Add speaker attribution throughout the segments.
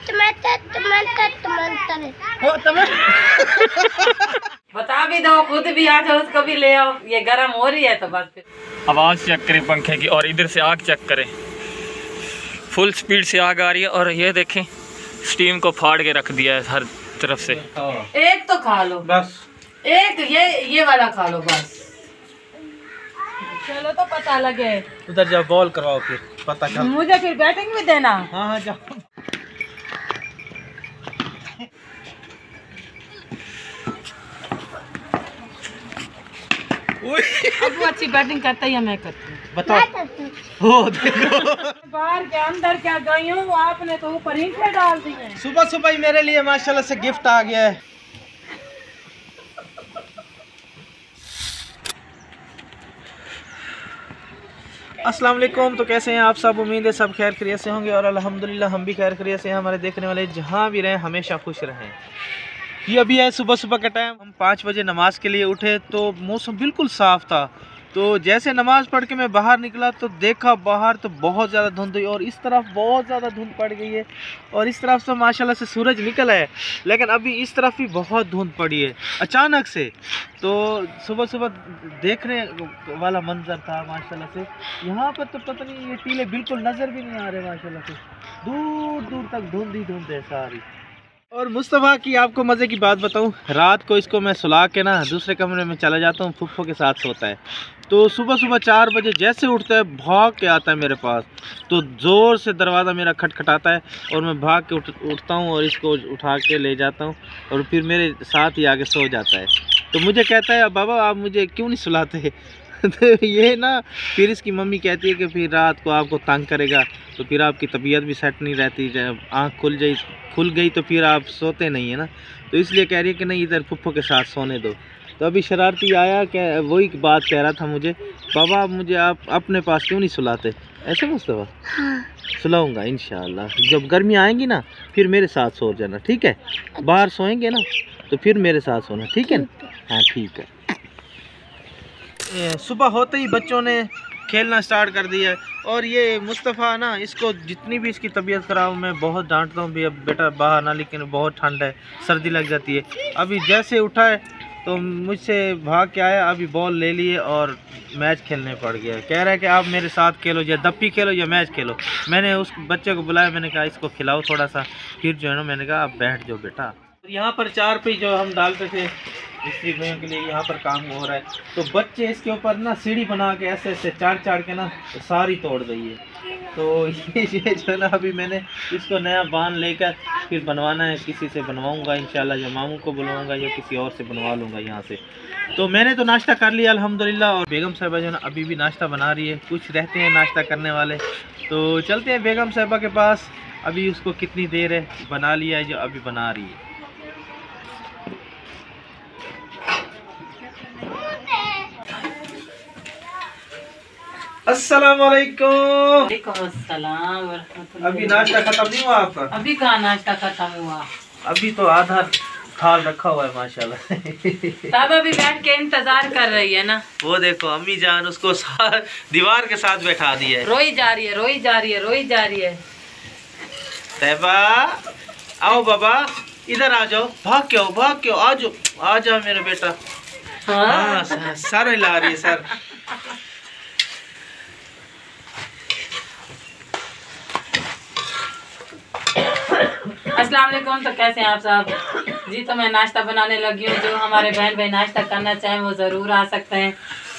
Speaker 1: बता भी दो, खुद भी आ जाओ, उसको भी ले आओ, ये गर्म हो रही है तो बस फिर।
Speaker 2: आवाज़ चेक करें पंखे की और इधर से आग चेक करें, फुल स्पीड से आग आ रही है और ये देखें स्टीम को फाड़ के रख दिया है हर तरफ से।
Speaker 1: एक तो खा लो बस, एक ये वाला खा लो बस, चलो तो पता लगे।
Speaker 3: उधर जाओ बॉल करवाओ फिर पता चल।
Speaker 1: मुझे फिर बैटिंग भी देना।
Speaker 3: हाँ हाँ जाओ।
Speaker 1: अब वो अच्छी बैटिंग करता है या मैं करती हूँ
Speaker 3: बताओ। हो देखो
Speaker 1: बाहर के अंदर क्या गई हूँ, आपने तो ऊपर ही से डाल दी है।
Speaker 3: सुबह सुबह ही मेरे लिए माशाल्लाह से गिफ्ट आ गया है। अस्सलाम वालेकुम, तो कैसे हैं आप सब? उम्मीद है सब खैर खैरियत से होंगे और अल्हम्दुलिल्लाह हम भी खैर खैरियत से हैं। हमारे देखने वाले जहाँ भी रहें हमेशा खुश रहें। ये अभी है सुबह सुबह का टाइम, हम 5 बजे नमाज के लिए उठे तो मौसम बिल्कुल साफ़ था। तो जैसे नमाज़ पढ़ के मैं बाहर निकला तो देखा बाहर तो बहुत ज़्यादा धुंध हुई और इस तरफ बहुत ज़्यादा धुंध पड़ गई है और इस तरफ से माशाल्लाह से सूरज निकला है, लेकिन अभी इस तरफ भी बहुत धुंध पड़ी है अचानक से। तो सुबह सुबह देखने वाला मंजर था माशाल्लाह से। यहाँ पर तो पता नहीं ये टीले बिल्कुल नज़र भी नहीं आ रहे माशाल्लाह से, दूर दूर तक धुंध ही धुंध है सारी। और मुस्तफ़ा की आपको मज़े की बात बताऊं, रात को इसको मैं सुला के ना दूसरे कमरे में चला जाता हूं, फुफ्फो के साथ सोता है। तो सुबह सुबह 4 बजे जैसे उठता है भाग के आता है मेरे पास, तो ज़ोर से दरवाज़ा मेरा खटखटाता है और मैं भाग के उठता हूं और इसको उठा के ले जाता हूं और फिर मेरे साथ ही आके सो जाता है। तो मुझे कहता है बाबा आप मुझे क्यों नहीं सुलाते? तो ये ना फिर इसकी मम्मी कहती है कि फिर रात को आपको तंग करेगा तो फिर आपकी तबीयत भी सेट नहीं रहती, जब आँख खुल गई तो फिर आप सोते नहीं है ना, तो इसलिए कह रही है कि नहीं इधर फुफ्फो के साथ सोने दो। तो अभी शरारती आया, क्या वही बात कह रहा था मुझे, बाबा मुझे आप अपने पास क्यों नहीं सुलाते? ऐसे मुस्तफ़ा? हाँ। सुलाऊँगा इंशाअल्लाह, जब गर्मी आएंगी ना फिर मेरे साथ सो जाना, ठीक है? बाहर सोएंगे ना तो फिर मेरे साथ सोना, ठीक है ना? हाँ ठीक है। सुबह होते ही बच्चों ने खेलना स्टार्ट कर दिया है और ये मुस्तफ़ा ना इसको जितनी भी इसकी तबीयत ख़राब मैं बहुत डांटता हूँ भी अब बेटा बाहर ना, लेकिन बहुत ठंड है सर्दी लग जाती है। अभी जैसे उठा है तो मुझसे भाग के आया, अभी बॉल ले लिए और मैच खेलने पड़ गया। कह रहा है कि आप मेरे साथ खेलो, या दप्पी खेलो या मैच खेलो। मैंने उस बच्चे को बुलाया, मैंने कहा इसको खिलाओ थोड़ा सा, फिर जो है ना मैंने कहा आप बैठ जाओ बेटा। यहाँ पर 4 पे जो हम डालते थे स्त्री भाइयों के लिए यहाँ पर काम हो रहा है, तो बच्चे इसके ऊपर ना सीढ़ी बना के ऐसे ऐसे चाड़ के ना सारी तोड़ दी है। तो ये जो है ना अभी मैंने इसको नया बांध लेकर फिर बनवाना है, किसी से बनवाऊँगा इंशाल्लाह, या मामू को बुलवाऊँगा या किसी और से बनवा लूँगा यहाँ से। तो मैंने तो नाश्ता कर लिया अल्हम्दुलिल्लाह और बेगम साहिबा जो है ना अभी भी नाश्ता बना रही है। कुछ रहते हैं नाश्ता करने वाले, तो चलते हैं बेगम साहिबा के पास। अभी उसको कितनी देर है, बना लिया है जो अभी बना रही है। अस्सलामुअलैकुम।
Speaker 1: वालेकुम अस्सलाम व रहमतुल्लाह।
Speaker 3: अभी नाश्ता खत्म नहीं हुआ आपका?
Speaker 1: अभी कहाँ नाश्ता खत्म हुआ,
Speaker 3: अभी तो आधा खाल रखा हुआ है माशाल्लाह।
Speaker 1: तब अभी बैठ के इंतजार कर रही है ना।
Speaker 3: वो देखो अम्मी जान उसको दीवार के साथ बैठा दी है,
Speaker 1: रोई जा रही है, रोई जा रही है, रोई जा रही है।
Speaker 3: तैबा आओ बाबा इधर आ जाओ, भाग के आओ, आ जाओ मेरा बेटा। हाँ सर हिला रही है सर।
Speaker 1: अस्सलाम वालेकुम, तो कैसे हैं आप सब जी? तो मैं नाश्ता बनाने लगी हूँ, जो हमारे बहन भाई नाश्ता करना चाहें वो ज़रूर आ सकते हैं।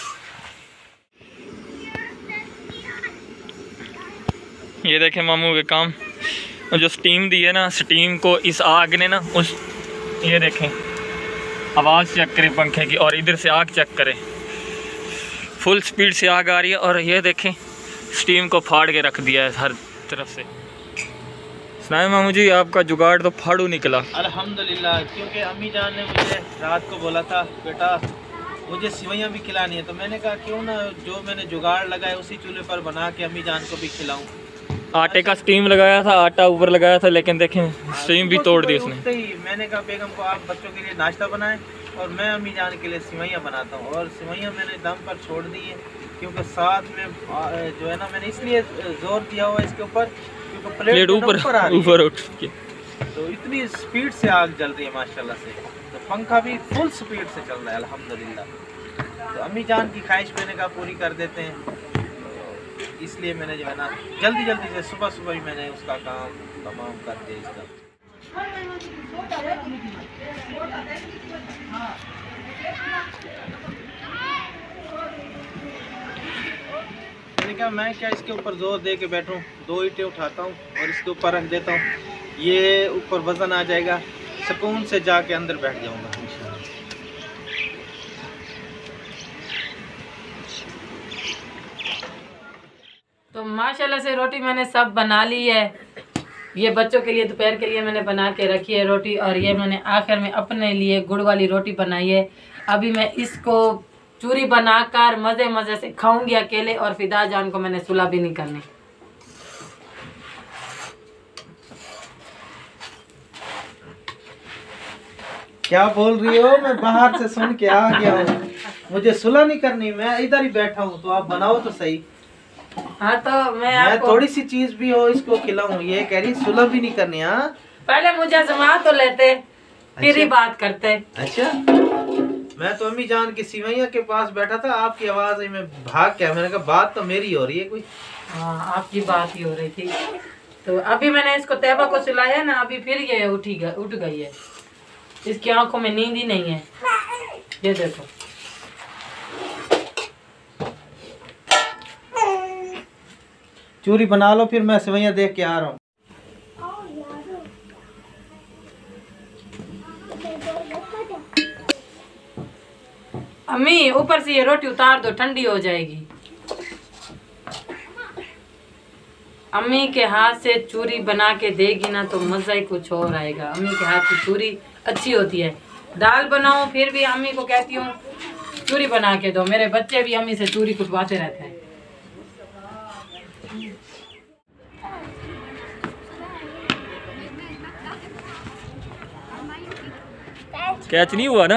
Speaker 2: ये देखें मामू के काम, जो स्टीम दी है ना, स्टीम को इस आग ने ना उस, ये देखें आवाज़ चेक करें पंखे की और इधर से आग चेक करें, फुल स्पीड से आग आ रही है और ये देखें स्टीम को फाड़ के रख दिया है हर तरफ से। सुनाए मामू जी, आपका जुगाड़ तो फाड़ू निकला
Speaker 3: अल्हम्दुलिल्लाह, क्योंकि अम्मी जान ने मुझे रात को बोला था बेटा मुझे सिवैयाँ भी खिलानी है, तो मैंने कहा क्यों ना जो मैंने जुगाड़ लगाया उसी चूल्हे पर बना के अम्मी जान को भी खिलाऊं।
Speaker 2: आटे का स्टीम लगाया था, आटा ऊपर लगाया था, लेकिन देखें स्टीम भी तोड़ दी उसने।
Speaker 3: ही मैंने कहा बेगम को आप बच्चों के लिए नाश्ता बनाएं और मैं अम्मी जान के लिए सिवैयाँ बनाता हूँ, और सिवैयाँ मैंने दम पर छोड़ दी है क्योंकि साथ में जो है ना मैंने इसलिए जोर दिया हुआ इसके ऊपर क्योंकि प्लेट ऊपर उठ के तो इतनी स्पीड से आग जल रही है माशाल्लाह से। तो पंखा भी फुल स्पीड से चल रहा है अल्हम्दुलिल्लाह। तो अम्मी जान की ख्वाहिश मैंने कहा पूरी कर देते हैं, तो इसलिए मैंने जो है ना जल्दी जल्दी से सुबह सुबह ही मैंने उसका काम तमाम कर दिया इसका। मैंने कहा मैं क्या इसके ऊपर जोर दे के बैठूं, 2 ईंटें उठाता हूँ और इसके ऊपर रख देता हूँ, ये ऊपर वजन आ जाएगा, सुकून से जाके अंदर बैठ जाऊंगा इंशाल्लाह।
Speaker 1: तो माशाल्लाह से रोटी मैंने सब बना ली है। ये बच्चों के लिए दोपहर के लिए मैंने बना के रखी है रोटी, और ये मैंने आखिर में अपने लिए गुड़ वाली रोटी बनाई है। अभी मैं इसको चूरी बनाकर मज़े मज़े से खाऊंगी अकेले, और फिदा जान को मैंने सुलह भी नहीं करनी।
Speaker 3: क्या बोल रही हो? मैं बाहर से सुन के आ गया हूँ, मुझे सुलह नहीं करनी, मैं इधर ही बैठा हूँ, तो आप बनाओ तो सही।
Speaker 1: हाँ तो मैं
Speaker 3: थोड़ी सी चीज भी हो इसको खिलाऊं, ये कह रही सुलह भी नहीं करनी। हाँ
Speaker 1: पहले मुझे आजमा तो लेते, फिर ही बात करते।
Speaker 3: अच्छा, मैं तो अम्मी जान की सिवैया के पास बैठा था, आपकी आवाज आई, मैं भाग गया। मैंने कहा बात तो मेरी हो रही है कोई।
Speaker 1: हाँ आपकी बात ही हो रही थी। तो अभी मैंने इसको तैयबा को सुलाया ना, अभी फिर ये उठ गई है। इसकी आंखों में नींद ही नहीं है। ये देखो
Speaker 3: चूरी बना लो, फिर मैं सेवैया देख के आ रहा हूँ।
Speaker 1: अम्मी ऊपर से ये रोटी उतार दो, ठंडी हो जाएगी। अम्मी के हाथ से चूरी बना के देगी ना तो मज़ा ही कुछ और आएगा। अम्मी के हाथ की चूरी अच्छी होती है। दाल बनाओ फिर भी अम्मी को कहती हूँ चूरी बना के दो। मेरे बच्चे भी अम्मी से चूरी कुटवाते रहते हैं।
Speaker 2: कैच नहीं हुआ ना?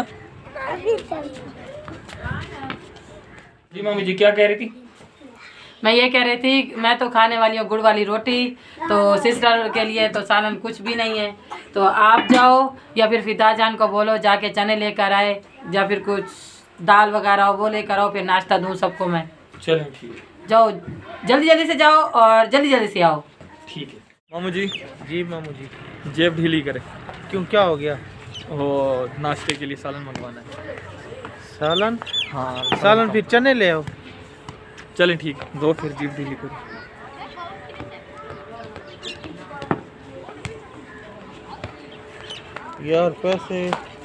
Speaker 2: जी मम्मी जी क्या कह रही थी?
Speaker 1: मैं ये कह रही थी मैं तो खाने वाली हूँ गुड़ वाली रोटी, तो सिस्टर के लिए तो सालन कुछ भी नहीं है। तो आप जाओ या फिर फिदा जान को बोलो जाके चने लेकर आए, या फिर कुछ दाल वगैरह हो वो लेकर आओ, फिर नाश्ता दूँ सबको मैं।
Speaker 2: चलो ठीक है,
Speaker 1: जाओ जल्दी जल्दी से जाओ और जल्दी जल्दी से आओ।
Speaker 2: ठीक है मामू जी।
Speaker 3: जी मामू जी।
Speaker 2: जेब ढीली करे।
Speaker 3: क्यों, क्या हो गया?
Speaker 2: वो नाश्ते के लिए सालन मंगवाना है।
Speaker 3: सालन?
Speaker 2: हाँ
Speaker 3: सालन फिर चने ले आओ।
Speaker 2: चलें ठीक, दो फिर जेब ढीली करो।
Speaker 3: यार पैसे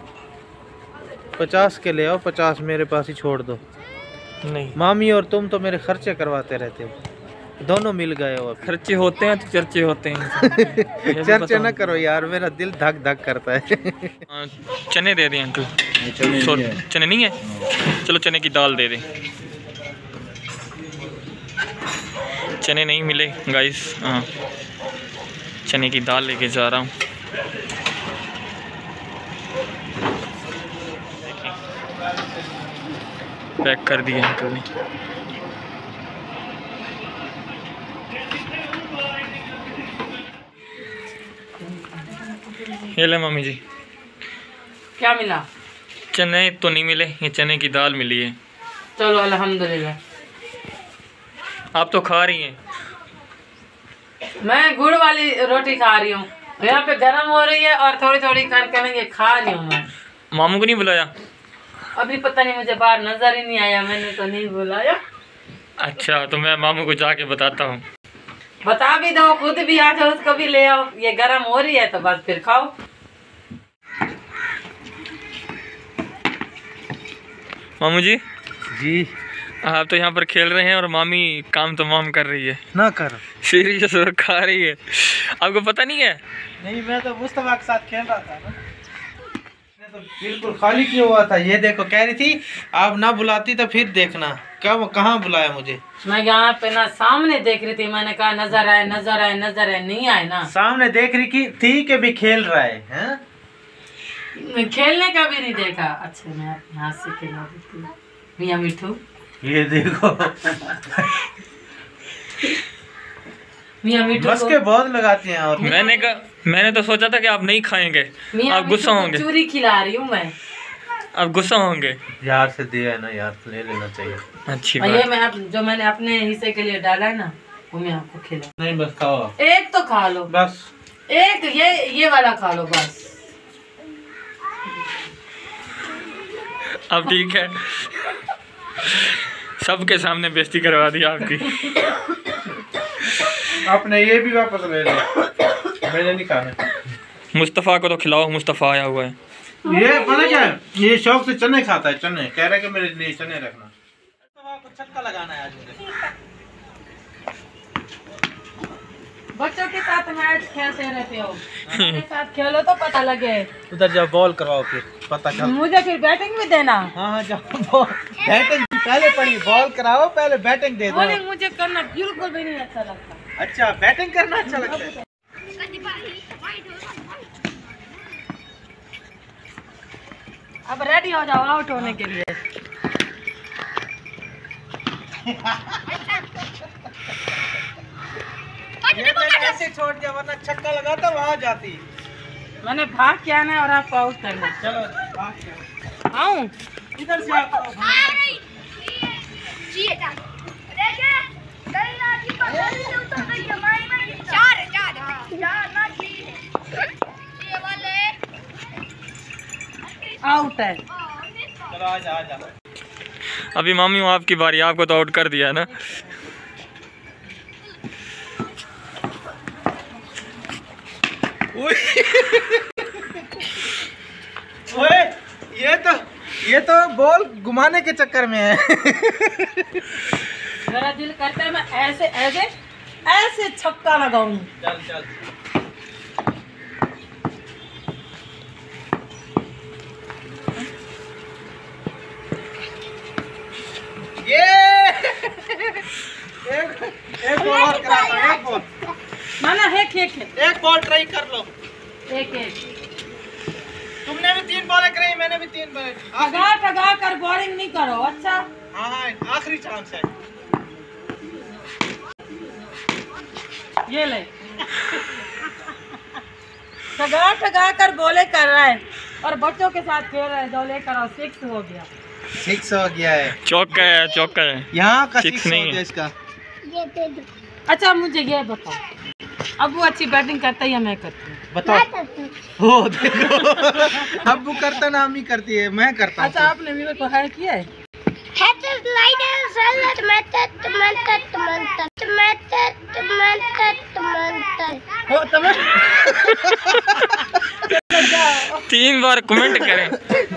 Speaker 3: 50 के ले आओ, 50 मेरे पास ही छोड़ दो।
Speaker 2: नहीं
Speaker 3: मामी और तुम तो मेरे खर्चे करवाते रहते हो, दोनों मिल गए हो।
Speaker 2: खर्चे होते हैं तो चर्चे होते हैं।
Speaker 3: चर्चे न करो यार, मेरा दिल धक धक करता है।
Speaker 2: चने दे दें अंकल। चने नहीं है, चलो चने की दाल दे दें। चने नहीं मिले गाइस, हाँ चने की दाल लेके जा रहा हूँ। पैक कर दिया अंकल ने। ये ले मम्मी जी।
Speaker 1: क्या मिला?
Speaker 2: चने तो नहीं मिले, ये चने की दाल मिली है।
Speaker 1: चलो अल्हम्दुलिल्लाह।
Speaker 2: आप तो खा रही हैं।
Speaker 1: मैं गुड़ वाली रोटी खा रही हूँ, यहाँ पे गर्म हो रही है और थोड़ी थोड़ी करके मैं ये खा रही हूँ। मैं
Speaker 2: मामू को नहीं बुलाया?
Speaker 1: अभी पता नहीं, मुझे बाहर नजर ही नहीं आया, मैंने तो नहीं बुलाया।
Speaker 2: अच्छा तो मैं मामू को जाके बताता हूँ।
Speaker 1: बता भी दो, खुद भी आ जाओ, उसको भी ले आओ। ये गर्म हो रही है तो बस फिर खाओ।
Speaker 2: मामू जी।
Speaker 3: जी।
Speaker 2: आप तो यहाँ पर खेल रहे हैं और मामी काम तमाम कर रही है।
Speaker 3: ना कर,
Speaker 2: सीरियस और खा रही है। आपको पता नहीं है?
Speaker 3: नहीं, मैं तो मुस्तफा के साथ खेल रहा था ना, मैं तो बिल्कुल खाली क्यों हुआ था। ये देखो, कह रही थी आप ना बुलाती तो फिर देखना। कब कहाँ बुलाया मुझे?
Speaker 1: मैं यहाँ पे ना सामने देख रही थी, मैंने कहा नजर आए नजर आए नजर आए, नहीं आए ना।
Speaker 3: सामने देख रही थी कि भी खेल रहा है, हैं?
Speaker 1: खेलने का भी नहीं देखा। अच्छा मैं अपने हाथ से खिला देती हूँ मियाँ मिठू।
Speaker 3: ये देखो।
Speaker 1: मियाँ मिठू
Speaker 3: मस्के बहुत लगाते हैं। और
Speaker 2: मैंने तो सोचा था कि आप नहीं खाएंगे, आप गुस्सा होंगे।
Speaker 1: चूरी खिला रही हूँ मैं।
Speaker 2: आप गुस्सा होंगे।
Speaker 3: यार से दिया है ना यार, ले लेना चाहिए।
Speaker 2: अच्छी
Speaker 1: और ये
Speaker 2: बात।
Speaker 1: जो मैंने अपने हिस्से के लिए डाला है ना, वो मैं आपको खिला।
Speaker 3: नहीं बस खाओ,
Speaker 1: एक तो खा लो
Speaker 3: बस
Speaker 1: एक, ये वाला खा लो बस।
Speaker 2: अब ठीक है, सबके सामने बेइज्जती करवा दी आपकी।
Speaker 3: आपने ये भी वापस ले लो, मैंने नहीं खाना।
Speaker 2: मुस्तफ़ा को तो खिलाओ, मुस्तफ़ा आया हुआ है।
Speaker 3: ये पता क्या है, ये शौक से चने खाता है, चने कह रहा है कि मेरे लिए चने रखना। मुस्तफ़ा को छक्का लगाना है आज मुझे।
Speaker 1: बच्चों के साथ मैच खेलते रहते हो, मेरे साथ खेलो तो पता लगे।
Speaker 3: उधर जाओ बॉल करवाओ, फिर पता चल।
Speaker 1: मुझे फिर बैटिंग भी देना।
Speaker 3: हाँ जाओ, बैटिंग पहले पड़ी, बॉल कराओ पहले बैटिंग दे दो।
Speaker 1: बॉलिंग मुझे करना बिल्कुल भी नहीं अच्छा लगता।
Speaker 3: अच्छा बैटिंग करना अच्छा लगता है।
Speaker 1: अब रेडी हो जाओ आउट होने के लिए।
Speaker 3: मैंने ऐसे छोड़ दिया, वरना छक्का लगाता वहाँ जाती।
Speaker 1: मैंने भाग के आना है और आपको आउट करना है।
Speaker 3: चलो भाग के
Speaker 1: आऊं?
Speaker 3: इधर से आप
Speaker 1: आउट है।
Speaker 3: चलो आजा आजा।
Speaker 2: अभी मामी आपकी बारी, आपको तो आउट कर दिया है ना।
Speaker 3: ओए ये तो बॉल घुमाने के चक्कर में है।
Speaker 1: मेरा दिल करता है मैं ऐसे ऐसे ऐसे छक्का लगाऊं।
Speaker 3: चल चल ये एक बॉल और कराता हूं, एक बॉल।
Speaker 1: माना है खेक है।
Speaker 3: एक बॉल ट्राई कर लो।
Speaker 1: एक
Speaker 3: तुमने भी 3 बॉलें कराई, मैंने भी 3 बॉलें।
Speaker 1: ठगा कर बॉलिंग नहीं करो। अच्छा
Speaker 3: हाँ आखिरी चांस है।
Speaker 1: ये ले। ठगा कर बॉले कर रहा है और बच्चों के साथ खेल रहा है। जो लेकर आओ, 6 हो गया।
Speaker 3: 6 हो गया है।
Speaker 2: चौका है, चौका है।
Speaker 3: यहाँ का
Speaker 2: 6
Speaker 3: 6
Speaker 2: नहीं
Speaker 3: हो
Speaker 2: है
Speaker 3: गया इसका।
Speaker 1: अच्छा मुझे ये बताओ, अब वो अच्छी बैटिंग करता है या मैं करती हूँ?
Speaker 3: बताओ। हो देखो अब वो करता ना, हम ही करती है, मैं करता हूँ।
Speaker 1: अच्छा आपने मेरे को हायर किया है? हो तुम्हें
Speaker 2: 3 बार कमेंट करें।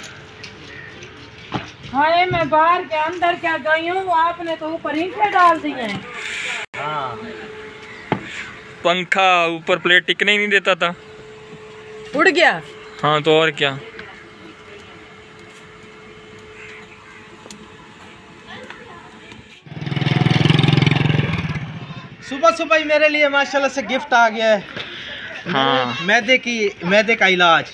Speaker 1: हाय मैं बाहर के अंदर क्या गई हूँ, आपने तो ऊपर ईंटें डाल दी हैं।
Speaker 3: हाँ
Speaker 2: पंखा ऊपर प्लेट टिकने ही नहीं देता था,
Speaker 1: उड़ गया।
Speaker 2: हाँ तो और क्या।
Speaker 3: सुबह सुबह ही मेरे लिए माशाल्लाह से गिफ्ट आ गया है।
Speaker 2: हाँ
Speaker 3: मैदे का इलाज।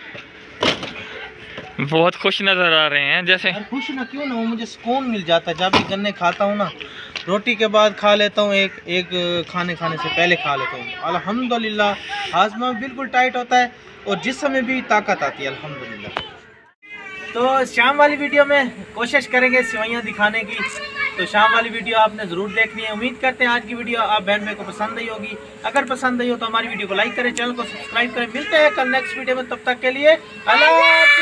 Speaker 2: बहुत खुश नजर आ रहे हैं जैसे।
Speaker 3: यार खुश ना क्यों ना हो, मुझे सुकून मिल जाता है जब भी गन्ने खाता हूँ ना। रोटी के बाद खा लेता हूँ, एक खाने से पहले खा लेता हूँ। अल्हम्दुलिल्लाह हाजमा बिल्कुल टाइट होता है और जिस्म में भी ताकत आती है अल्हम्दुलिल्लाह। तो शाम वाली वीडियो में कोशिश करेंगे सेवइयाँ दिखाने की, तो शाम वाली वीडियो आपने ज़रूर देखनी है। उम्मीद करते हैं आज की वीडियो आप बहन भाई को पसंद आई होगी। अगर पसंद आई हो तो हमारी वीडियो को लाइक करें, चैनल को सब्सक्राइब करें। मिलते हैं कल नेक्स्ट वीडियो में, तब तक के लिए अल्लाह।